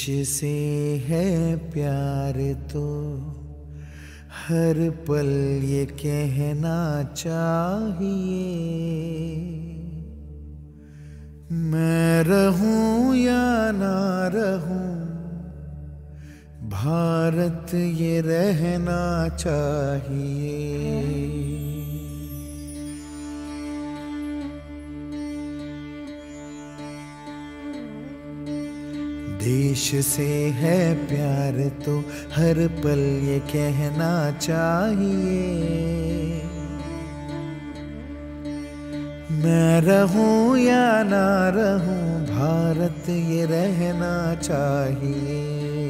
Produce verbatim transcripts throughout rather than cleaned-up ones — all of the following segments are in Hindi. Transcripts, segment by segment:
से है प्यार तो हर पल ये कहना चाहिए, मैं रहूं या ना रहूं भारत ये रहना चाहिए। देश से है प्यार तो हर पल ये कहना चाहिए, मैं रहूं या ना रहूं भारत ये रहना चाहिए।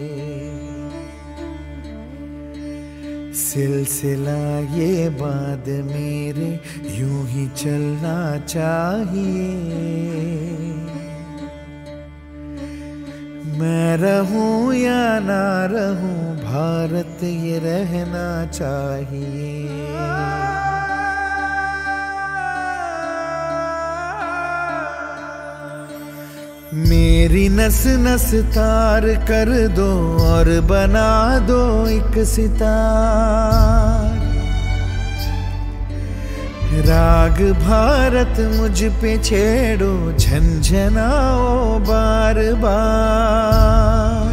सिलसिला ये बाद मेरे यूं ही चलना चाहिए, मैं रहूं या ना रहूं भारत ये रहना चाहिए। मेरी नस नस तार कर दो और बना दो एक सितार, राग भारत मुझ पे छेड़ो झंझनाओ बार बार।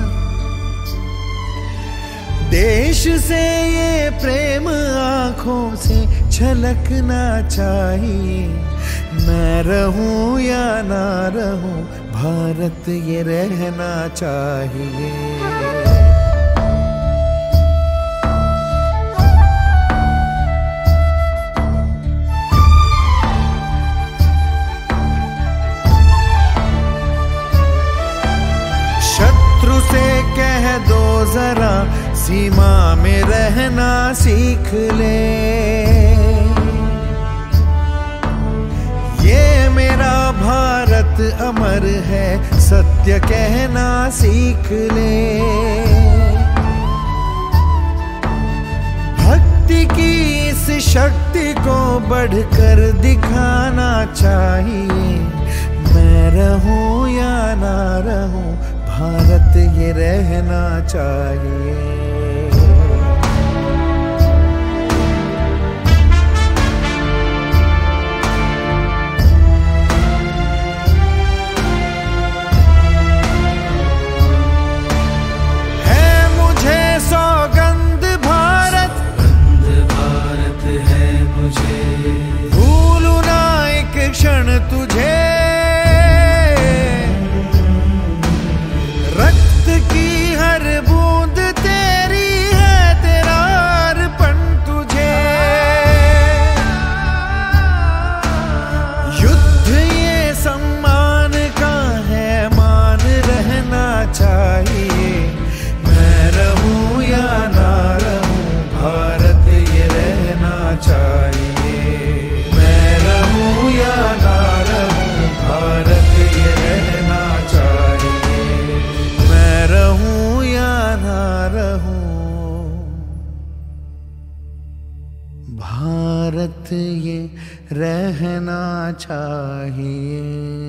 देश से ये प्रेम आँखों से छलकना चाहिए, मैं रहूं या ना रहूं भारत ये रहना चाहिए। शत्रु से कह दो जरा सीमा में रहना सीख ले, ये मेरा भारत अमर है सत्य कहना सीख ले। भक्ति की इस शक्ति को बढ़कर दिखाना चाहिए, मैं रहूं या ना रहूं भारत ये रहना चाहिए। भूलूं ना एक क्षण तुझे, रक्त की हर बूंद तेरी है तेरा अर्पण तुझे। युद्ध ये सम्मान का है मान रहना चाहिए, मैं रहूं या ना रहूं भारत ये रहना चाहिए। भारत ये रहना चाहिए।